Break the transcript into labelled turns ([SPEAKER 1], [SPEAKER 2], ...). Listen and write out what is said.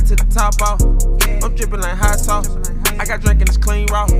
[SPEAKER 1] to the top off. I'm dripping like hot sauce. I got drink and it's clean raw.